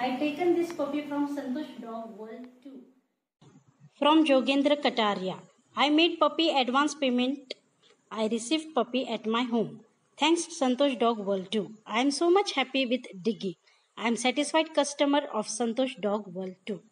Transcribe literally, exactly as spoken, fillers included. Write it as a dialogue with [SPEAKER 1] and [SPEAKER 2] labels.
[SPEAKER 1] I taken this puppy from Santosh Dog World two.
[SPEAKER 2] From Jogendra Kataria. I made puppy advance payment. I received puppy at my home. Thanks Santosh Dog World two. I am so much happy with Diggy. I am satisfied customer of Santosh Dog World two.